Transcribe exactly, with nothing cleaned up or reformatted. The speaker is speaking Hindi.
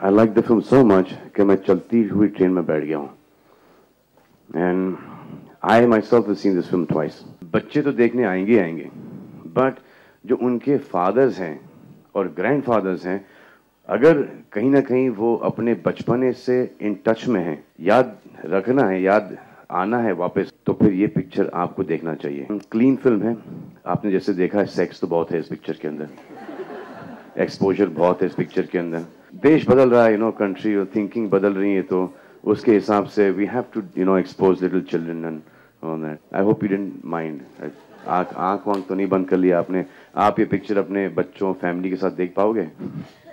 I like the film so much कि मैं चलती हुई ट्रेन में बैठ गया हूँ. And I myself have seen this film twice. बच्चे तो देखने आएंगे आएंगे, but जो उनके fathers हैं और grandfathers हैं, अगर कहीं ना कहीं वो अपने बचपने से इन टच में हैं, याद रखना है, याद आना है वापस, तो फिर ये पिक्चर आपको देखना चाहिए. क्लीन फिल्म है. आपने जैसे देखा है, सेक्स तो बहुत है इस पिक्चर के अंदर, एक्सपोजर बहुत है इस पिक्चर के अंदर. देश बदल रहा है, यू नो, कंट्री और थिंकिंग बदल रही है, तो उसके हिसाब से we have to you know expose little children and all that. I hope you didn't mind. आँख आँख वाँख तो नहीं बंद कर लिया आपने? आप ये पिक्चर अपने बच्चों फैमिली के साथ देख पाओगे?